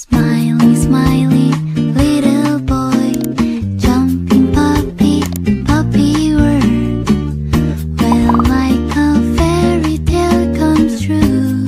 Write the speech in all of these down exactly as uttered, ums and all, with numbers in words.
Smiley, smiley, little boy, jumping puppy, puppy world, when like a fairy tale comes true.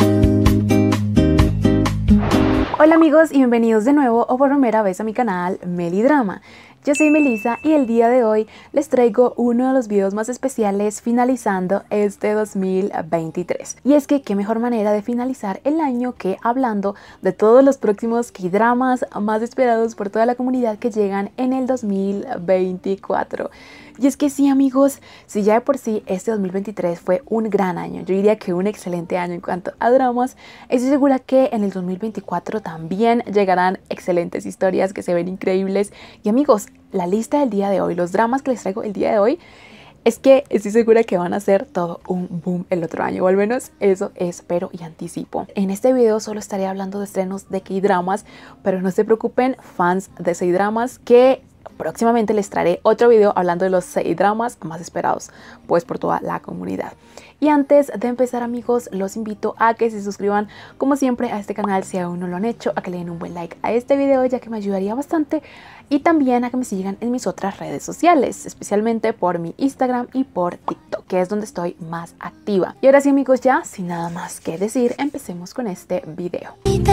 Hola amigos y bienvenidos de nuevo o por primera vez a mi canal Melidrama. Yo soy Melissa y el día de hoy les traigo uno de los videos más especiales finalizando este dos mil veintitrés. Y es que qué mejor manera de finalizar el año que hablando de todos los próximos K-dramas más esperados por toda la comunidad que llegan en el dos mil veinticuatro. Y es que sí amigos, si ya de por sí este dos mil veintitrés fue un gran año, yo diría que un excelente año en cuanto a dramas, estoy segura que en el dos mil veinticuatro también llegarán excelentes historias que se ven increíbles. Y amigos, la lista del día de hoy, los dramas que les traigo el día de hoy, es que estoy segura que van a ser todo un boom el otro año, o al menos eso espero y anticipo. En este video solo estaré hablando de estrenos de K-dramas, pero no se preocupen fans de K-dramas que próximamente les traeré otro video hablando de los K-dramas más esperados pues por toda la comunidad. Y antes de empezar amigos, los invito a que se suscriban como siempre a este canal si aún no lo han hecho, a que le den un buen like a este video ya que me ayudaría bastante, y también a que me sigan en mis otras redes sociales, especialmente por mi Instagram y por TikTok, que es donde estoy más activa. Y ahora sí amigos, ya sin nada más que decir, empecemos con este video.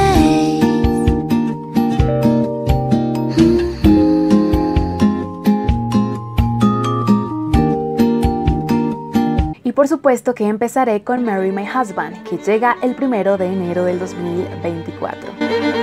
Y por supuesto que empezaré con Marry My Husband, que llega el primero de enero del dos mil veinticuatro.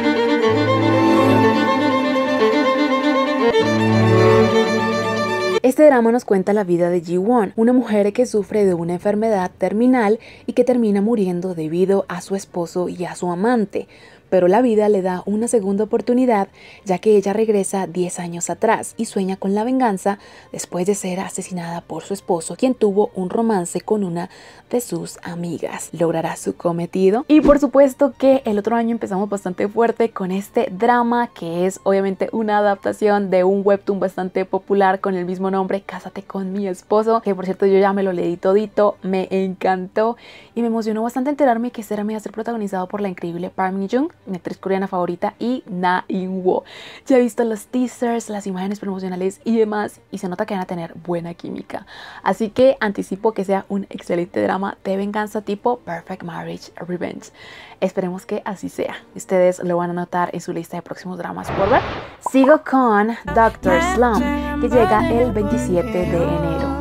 Este drama nos cuenta la vida de Ji-won, una mujer que sufre de una enfermedad terminal y que termina muriendo debido a su esposo y a su amante. Pero la vida le da una segunda oportunidad, ya que ella regresa diez años atrás y sueña con la venganza después de ser asesinada por su esposo, quien tuvo un romance con una de sus amigas. ¿Logrará su cometido? Y por supuesto que el otro año empezamos bastante fuerte con este drama, que es obviamente una adaptación de un webtoon bastante popular con el mismo nombre, Cásate con mi esposo, que por cierto yo ya me lo leí todito, me encantó y me emocionó bastante enterarme que este drama iba a ser protagonizado por la increíble Park Min-young, mi actriz coreana favorita, y Na In-woo. Ya he visto los teasers, las imágenes promocionales y demás, y se nota que van a tener buena química. Así que anticipo que sea un excelente drama de venganza tipo Perfect Marriage Revenge. Esperemos que así sea. Ustedes lo van a notar en su lista de próximos dramas por ver. Sigo con Doctor Slump, que llega el veintisiete de enero.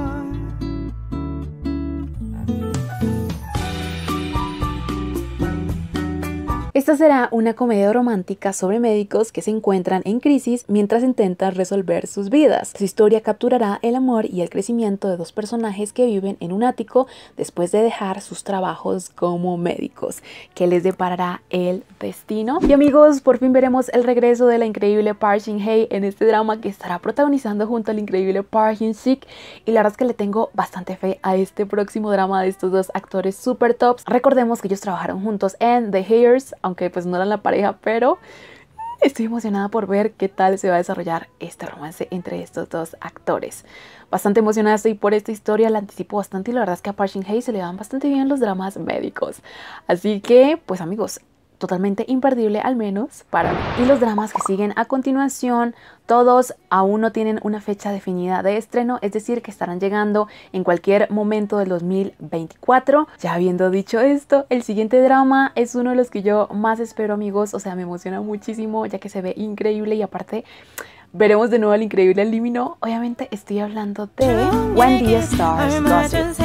Esta será una comedia romántica sobre médicos que se encuentran en crisis mientras intentan resolver sus vidas. Su historia capturará el amor y el crecimiento de dos personajes que viven en un ático después de dejar sus trabajos como médicos. ¿Qué les deparará el destino? Y amigos, por fin veremos el regreso de la increíble Park Shin-hye en este drama que estará protagonizando junto al increíble Park Hyun-sik, y la verdad es que le tengo bastante fe a este próximo drama de estos dos actores super tops. Recordemos que ellos trabajaron juntos en The Hairs, aunque pues no eran la pareja, pero estoy emocionada por ver qué tal se va a desarrollar este romance entre estos dos actores. Bastante emocionada estoy por esta historia, la anticipo bastante y la verdad es que a Park Shin-hye se le dan bastante bien los dramas médicos. Así que, pues amigos, totalmente imperdible al menos para mí. Y los dramas que siguen a continuación, todos aún no tienen una fecha definida de estreno, es decir que estarán llegando en cualquier momento del dos mil veinticuatro. Ya habiendo dicho esto, el siguiente drama es uno de los que yo más espero amigos, o sea me emociona muchísimo ya que se ve increíble y aparte veremos de nuevo al increíble Lee Min-ho. Obviamente estoy hablando de When the Stars Gossip.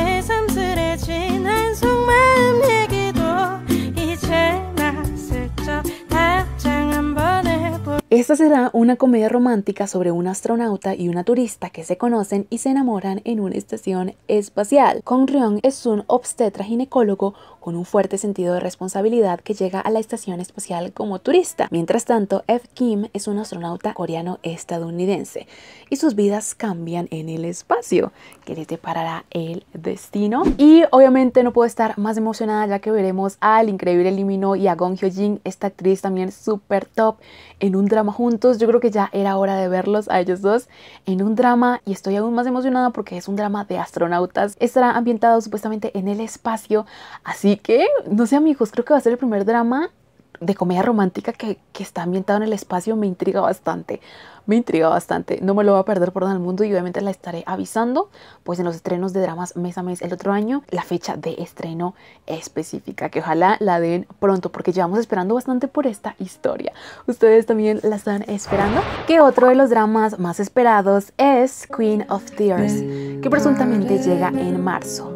Esta será una comedia romántica sobre un astronauta y una turista que se conocen y se enamoran en una estación espacial. Kong Ryong es un obstetra ginecólogo con un fuerte sentido de responsabilidad que llega a la estación espacial como turista. Mientras tanto, F. Kim es un astronauta coreano-estadounidense y sus vidas cambian en el espacio. ¿Qué les deparará el destino? Y obviamente no puedo estar más emocionada ya que veremos al increíble Lee Min-ho y a Gong Hyo-jin, esta actriz también súper top, en un drama juntos. Yo creo que ya era hora de verlos a ellos dos en un drama y estoy aún más emocionada porque es un drama de astronautas. Estará ambientado supuestamente en el espacio, así que no sé amigos, creo que va a ser el primer drama de comedia romántica que, que está ambientado en el espacio me intriga bastante. Me intriga bastante, no me lo voy a perder por nada del mundo y obviamente la estaré avisando pues en los estrenos de dramas mes a mes el otro año, la fecha de estreno específica, que ojalá la den pronto porque llevamos esperando bastante por esta historia. ¿Ustedes también la están esperando? Que otro de los dramas más esperados es Queen of Tears, que presuntamente llega en marzo.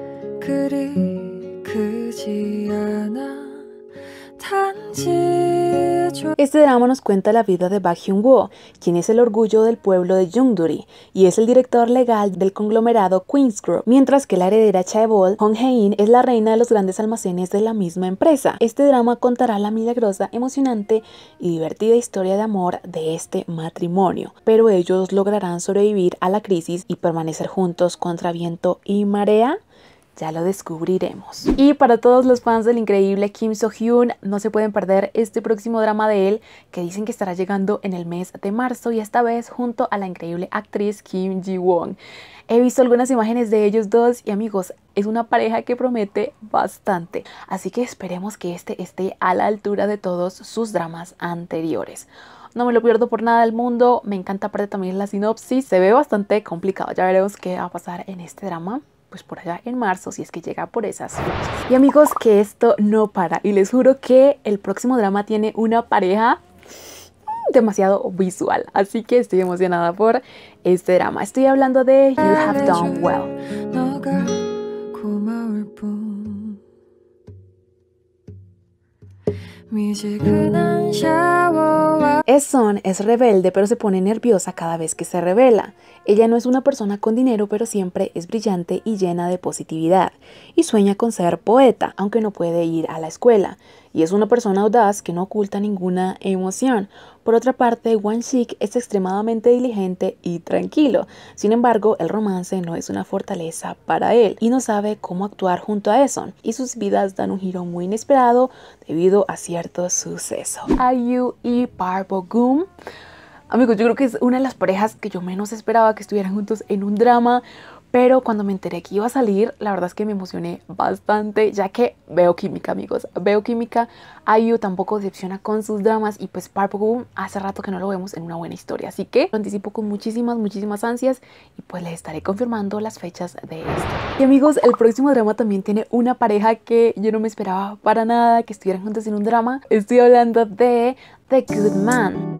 Este drama nos cuenta la vida de Bak Hyun-woo, quien es el orgullo del pueblo de Jeongdori y es el director legal del conglomerado Queen's Group, mientras que la heredera Chaebol, Hong Hae-in, es la reina de los grandes almacenes de la misma empresa. Este drama contará la milagrosa, emocionante y divertida historia de amor de este matrimonio, pero ellos lograrán sobrevivir a la crisis y permanecer juntos contra viento y marea. Ya lo descubriremos. Y para todos los fans del increíble Kim So-hyun, no se pueden perder este próximo drama de él, que dicen que estará llegando en el mes de marzo y esta vez junto a la increíble actriz Kim Ji-won. He visto algunas imágenes de ellos dos y amigos, es una pareja que promete bastante. Así que esperemos que este esté a la altura de todos sus dramas anteriores. No me lo pierdo por nada del mundo, me encanta aparte también la sinopsis, se ve bastante complicado, ya veremos qué va a pasar en este drama. Pues por allá en marzo, si es que llega por esas fechas. Y amigos, que esto no para. Y les juro que el próximo drama tiene una pareja demasiado visual. Así que estoy emocionada por este drama. Estoy hablando de You Have Done Well. Esun es rebelde pero se pone nerviosa cada vez que se revela. Ella no es una persona con dinero pero siempre es brillante y llena de positividad y sueña con ser poeta aunque no puede ir a la escuela y es una persona audaz que no oculta ninguna emoción. Por otra parte, Won-sik es extremadamente diligente y tranquilo. Sin embargo, el romance no es una fortaleza para él y no sabe cómo actuar junto a Esun y sus vidas dan un giro muy inesperado debido a cierto suceso. IU y Park Bo-gum. Amigos, yo creo que es una de las parejas que yo menos esperaba que estuvieran juntos en un drama, pero cuando me enteré que iba a salir, la verdad es que me emocioné bastante, ya que veo química, amigos, veo química. I U tampoco decepciona con sus dramas y pues Park Bo-gum hace rato que no lo vemos en una buena historia, así que lo anticipo con muchísimas, muchísimas ansias y pues les estaré confirmando las fechas de esto. Y amigos, el próximo drama también tiene una pareja que yo no me esperaba para nada que estuvieran juntos en un drama. Estoy hablando de The Good Man.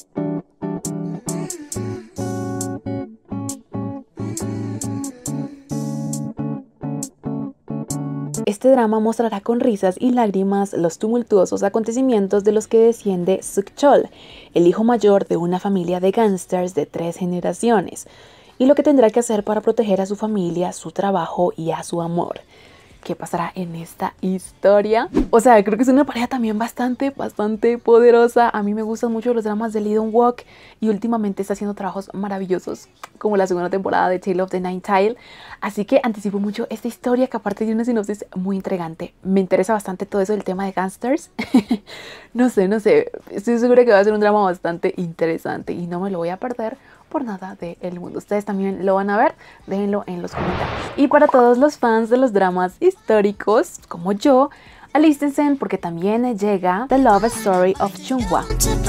Este drama mostrará con risas y lágrimas los tumultuosos acontecimientos de los que desciende Suk-chol, el hijo mayor de una familia de gángsters de tres generaciones, y lo que tendrá que hacer para proteger a su familia, su trabajo y a su amor. ¿Qué pasará en esta historia? O sea, creo que es una pareja también bastante, bastante poderosa. A mí me gustan mucho los dramas de Lee Dong-wook y últimamente está haciendo trabajos maravillosos, como la segunda temporada de Tale of the Nine Tails. Así que anticipo mucho esta historia, que aparte de una sinopsis muy intrigante. Me interesa bastante todo eso del tema de gangsters. No sé, no sé. Estoy segura que va a ser un drama bastante interesante y no me lo voy a perder por nada del mundo. Ustedes también lo van a ver, déjenlo en los comentarios. Y para todos los fans de los dramas históricos como yo, alístense porque también llega The Love Story of Chunghwa.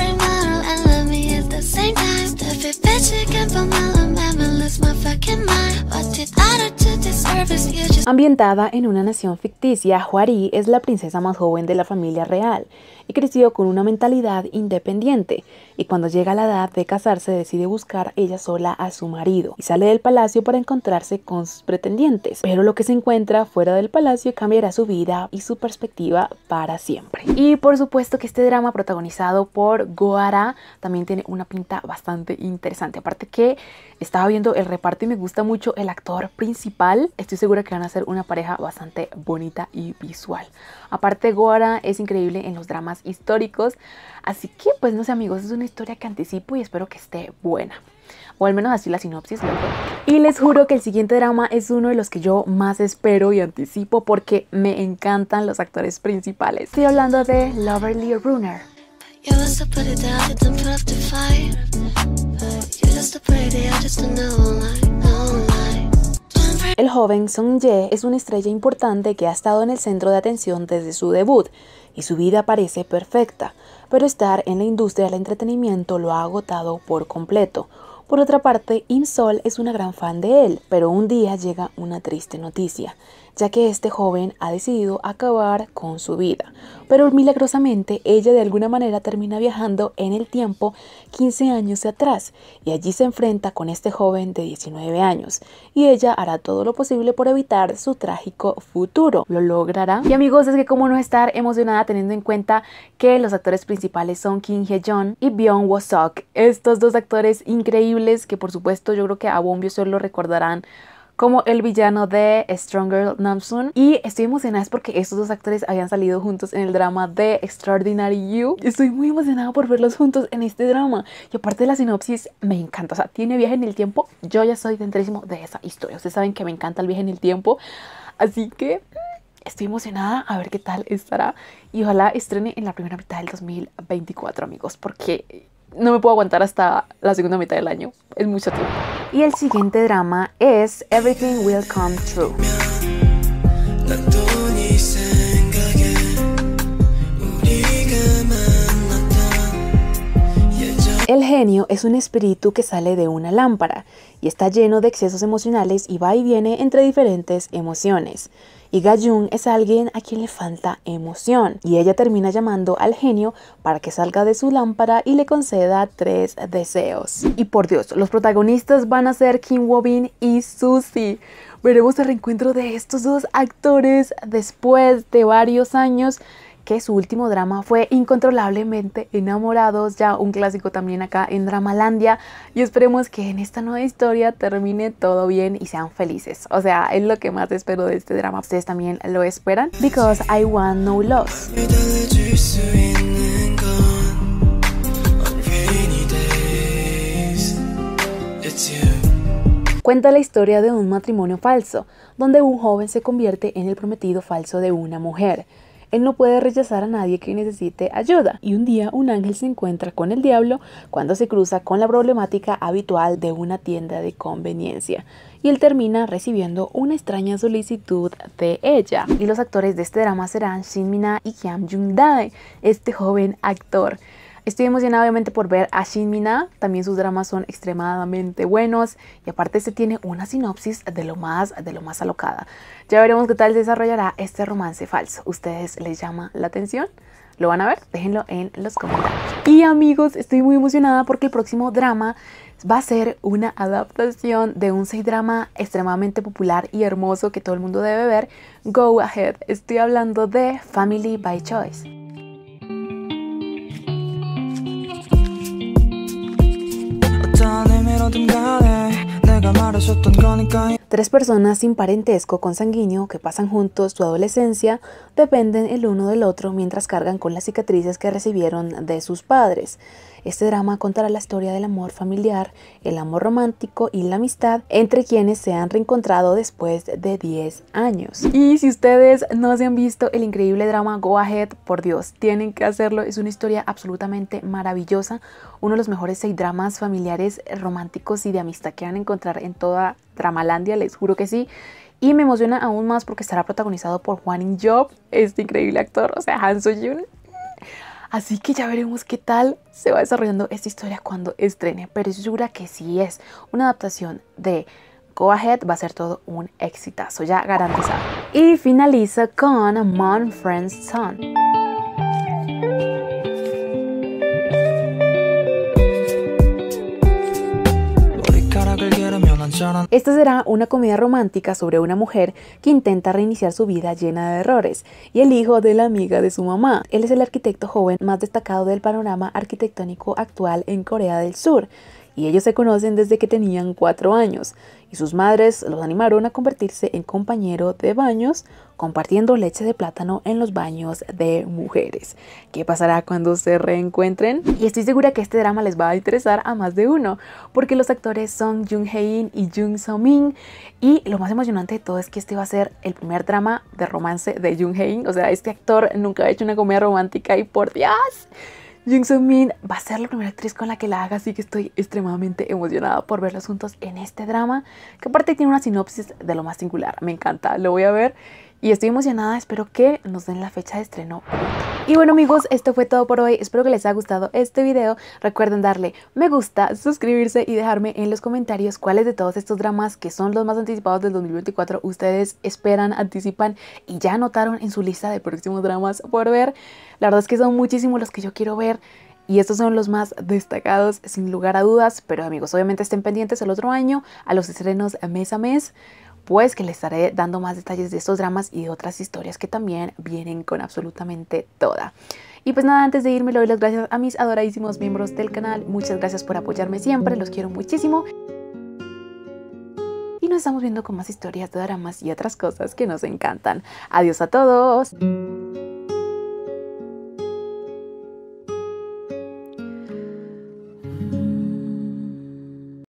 Ambientada en una nación ficticia, Hwari es la princesa más joven de la familia real y creció con una mentalidad independiente, y cuando llega la edad de casarse decide buscar ella sola a su marido y sale del palacio para encontrarse con sus pretendientes, pero lo que se encuentra fuera del palacio cambiará su vida y su perspectiva para siempre. Y por supuesto que este drama protagonizado por Go-hara también tiene una pinta bastante interesante, aparte que estaba viendo el reparto y me gusta mucho el actor principal. Estoy segura que van a ser una pareja bastante bonita y visual. Aparte, Go-hara es increíble en los dramas históricos, así que pues no sé amigos, es una historia que anticipo y espero que esté buena, o al menos así la sinopsis lo veo. Y les juro que el siguiente drama es uno de los que yo más espero y anticipo porque me encantan los actores principales. Estoy hablando de Lovely Runner. El joven Sung Jae es una estrella importante que ha estado en el centro de atención desde su debut y su vida parece perfecta, pero estar en la industria del entretenimiento lo ha agotado por completo. Por otra parte, In-Sol es una gran fan de él, pero un día llega una triste noticia, ya que este joven ha decidido acabar con su vida. Pero milagrosamente ella de alguna manera termina viajando en el tiempo quince años atrás y allí se enfrenta con este joven de diecinueve años y ella hará todo lo posible por evitar su trágico futuro. ¿Lo logrará? Y amigos, es que cómo no estar emocionada teniendo en cuenta que los actores principales son Kim Hye-jun y Byung Woo-seok, estos dos actores increíbles que por supuesto yo creo que a Won Byung-seok lo recordarán como el villano de Stronger Namsoon, y estoy emocionada porque estos dos actores habían salido juntos en el drama de Extraordinary You. Estoy muy emocionada por verlos juntos en este drama y aparte de la sinopsis me encanta, o sea, tiene viaje en el tiempo. Yo ya soy dentrísimo de esa historia, ustedes saben que me encanta el viaje en el tiempo, así que estoy emocionada a ver qué tal estará y ojalá estrene en la primera mitad del dos mil veinticuatro, amigos, porque no me puedo aguantar hasta la segunda mitad del año, es mucho tiempo. Y el siguiente drama es Everything Will Come True. El genio es un espíritu que sale de una lámpara y está lleno de excesos emocionales y va y viene entre diferentes emociones. Y Ga-jung es alguien a quien le falta emoción y ella termina llamando al genio para que salga de su lámpara y le conceda tres deseos. Y por Dios, los protagonistas van a ser Kim Woo-bin y Suzy. Veremos el reencuentro de estos dos actores después de varios años, que su último drama fue Incontrolablemente Enamorados, ya un clásico también acá en Dramalandia, y esperemos que en esta nueva historia termine todo bien y sean felices. O sea, es lo que más espero de este drama. ¿Ustedes también lo esperan? Because I Want No Loss. Cuenta la historia de un matrimonio falso, donde un joven se convierte en el prometido falso de una mujer. Él no puede rechazar a nadie que necesite ayuda y un día un ángel se encuentra con el diablo cuando se cruza con la problemática habitual de una tienda de conveniencia y él termina recibiendo una extraña solicitud de ella. Y los actores de este drama serán Shin Min-ah y Kyang Jung-dae, este joven actor. Estoy emocionada obviamente por ver a Shin Min-ah, también sus dramas son extremadamente buenos y aparte este tiene una sinopsis de lo más, de lo más alocada. Ya veremos qué tal se desarrollará este romance falso. ¿Ustedes les llama la atención? ¿Lo van a ver? Déjenlo en los comentarios. Y amigos, estoy muy emocionada porque el próximo drama va a ser una adaptación de un K-drama extremadamente popular y hermoso que todo el mundo debe ver, Go Ahead. Estoy hablando de Family by Choice. Tres personas sin parentesco consanguíneo que pasan juntos su adolescencia dependen el uno del otro mientras cargan con las cicatrices que recibieron de sus padres. Este drama contará la historia del amor familiar, el amor romántico y la amistad entre quienes se han reencontrado después de diez años. Y si ustedes no se han visto el increíble drama Go Ahead, por Dios, tienen que hacerlo. Es una historia absolutamente maravillosa, uno de los mejores seis dramas familiares, románticos y de amistad que van a encontrar en toda Dramalandia, les juro que sí. Y me emociona aún más porque estará protagonizado por Hwan In-job, este increíble actor, o sea, Han So-yoon. Así que ya veremos qué tal se va desarrollando esta historia cuando estrene, pero estoy segura que si es una adaptación de Go Ahead va a ser todo un exitazo, ya garantizado. Y finaliza con Mon Friend's Son. Esta será una comedia romántica sobre una mujer que intenta reiniciar su vida llena de errores y el hijo de la amiga de su mamá. Él es el arquitecto joven más destacado del panorama arquitectónico actual en Corea del Sur y ellos se conocen desde que tenían cuatro años y sus madres los animaron a convertirse en compañero de baños compartiendo leche de plátano en los baños de mujeres. ¿Qué pasará cuando se reencuentren? Y estoy segura que este drama les va a interesar a más de uno porque los actores son Jung Hae-in y Jung So-min y lo más emocionante de todo es que este va a ser el primer drama de romance de Jung Hae-in. O sea, este actor nunca ha hecho una comedia romántica y por Dios, Jung So-min va a ser la primera actriz con la que la haga, así que estoy extremadamente emocionada por verlos juntos en este drama, que aparte tiene una sinopsis de lo más singular. Me encanta, lo voy a ver y estoy emocionada, espero que nos den la fecha de estreno. Y bueno amigos, esto fue todo por hoy, espero que les haya gustado este video, recuerden darle me gusta, suscribirse y dejarme en los comentarios cuáles de todos estos dramas que son los más anticipados del dos mil veinticuatro ustedes esperan, anticipan y ya anotaron en su lista de próximos dramas por ver. La verdad es que son muchísimos los que yo quiero ver y estos son los más destacados sin lugar a dudas, pero amigos obviamente estén pendientes el otro año a los estrenos mes a mes, pues que les estaré dando más detalles de estos dramas y de otras historias que también vienen con absolutamente toda. Y pues nada, antes de irme le doy las gracias a mis adoradísimos miembros del canal, muchas gracias por apoyarme siempre, los quiero muchísimo. Y nos estamos viendo con más historias de dramas y otras cosas que nos encantan. Adiós a todos.